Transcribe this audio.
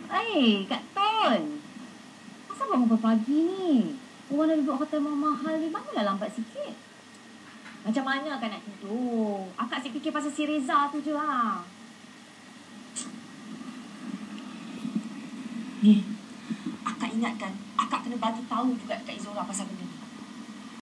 Kak Ton. Asal bangun pagi ni? Orang dah duduk hotel mahal ni, bangunlah lambat sikit. Macam mana kan nak tidur? Akak asyik fikir pasal si Reza tu je lah. Ni, akak ingatkan, akak kena bagi tahu juga dekat Izora pasal benda